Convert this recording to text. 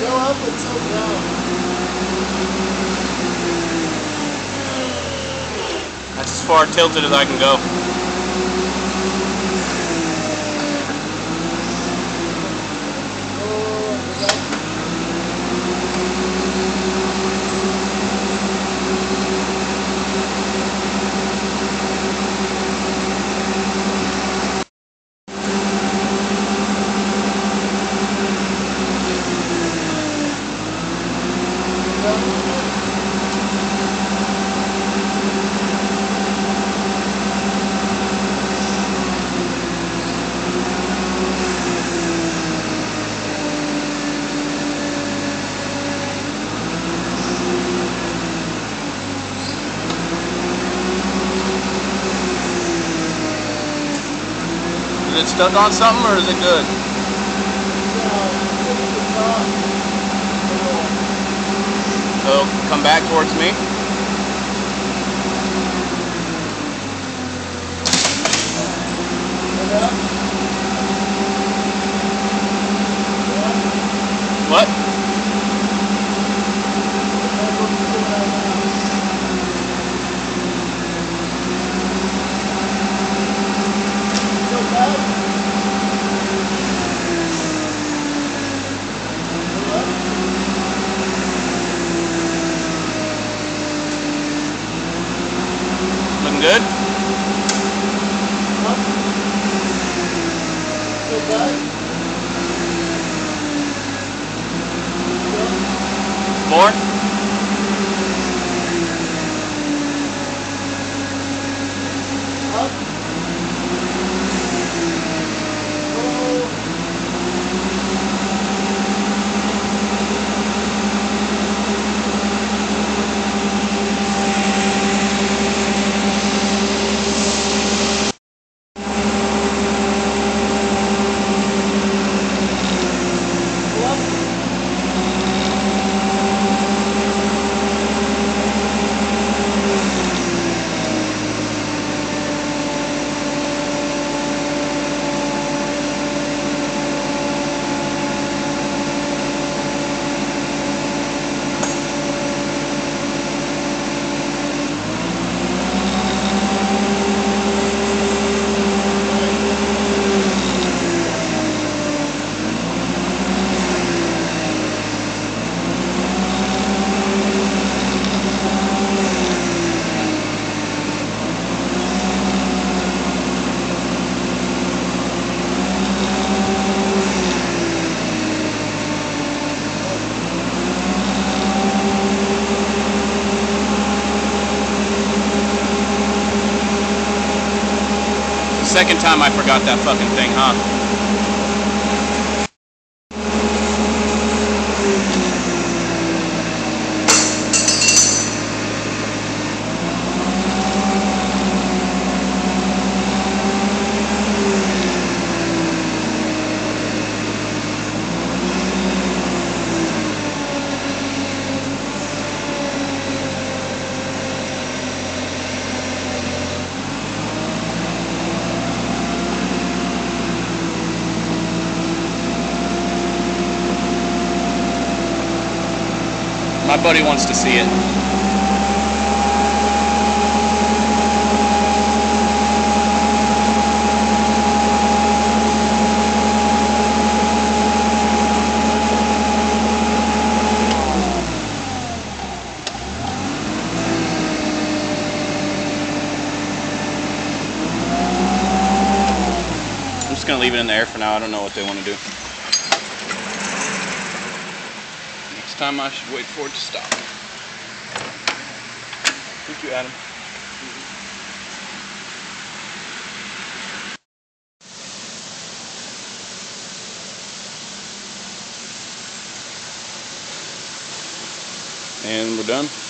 Go up until down. That's as far tilted as I can go. Is it stuck on something or is it good? So come back towards me. What? Looking good? More? Second time I forgot that fucking thing, huh? My buddy wants to see it. I'm just gonna leave it in the air for now. I don't know what they want to do. Next time I should wait for it to stop. Thank you, Adam. And we're done.